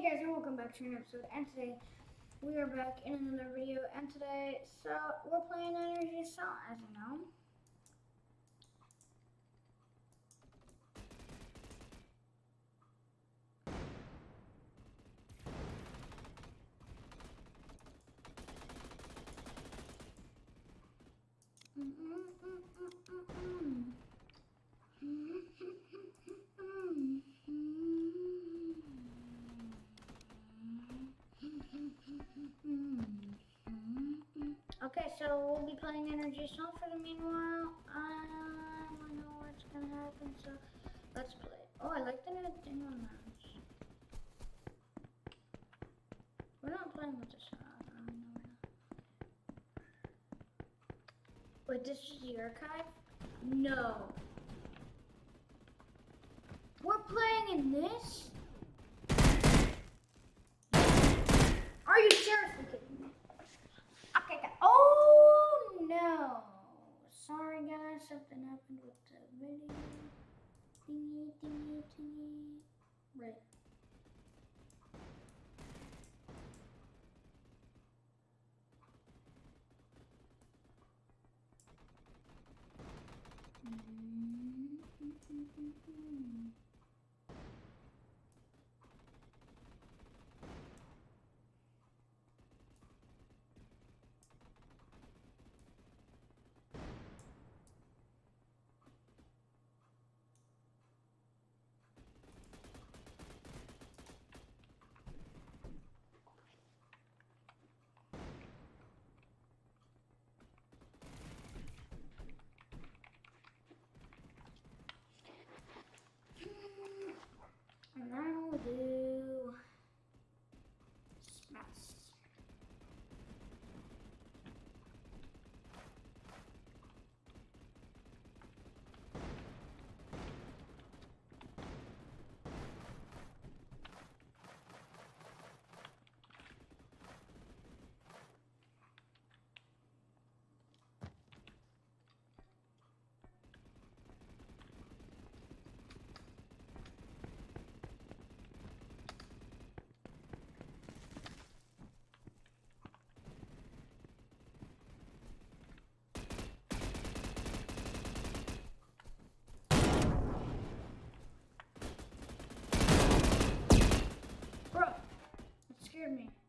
guys, and welcome back to an episode. And today we are back in another video. And today, we're playing Energy Assault, as you know. Okay, so we'll be playing Energy Assault for the meanwhile. I don't know what's gonna happen, so let's play. Oh, I like the new thing on that. We're not playing with this. No, wait, this is the archive? No. We're playing in this? Are you seriously kidding me? Okay, guys. Oh no! Sorry, guys. Something happened with the video. Thingy. Right. And now we'll do smash. Bro, it scared me.